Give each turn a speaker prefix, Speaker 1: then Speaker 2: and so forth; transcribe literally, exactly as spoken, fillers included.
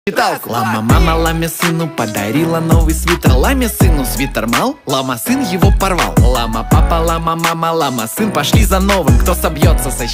Speaker 1: считалку. Лама мама ламе сыну подарила новый свитер. Ламе сыну свитер мал, лама сын его порвал. Лама папа, лама мама, лама сын пошли за новым. Кто собьется со